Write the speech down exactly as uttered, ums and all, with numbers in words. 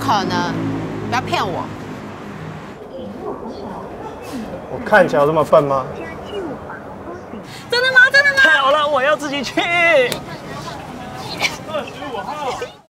可能，不要骗我。 我看起来有这么笨吗？ 真的吗？真的吗？ 太好了，我要自己去。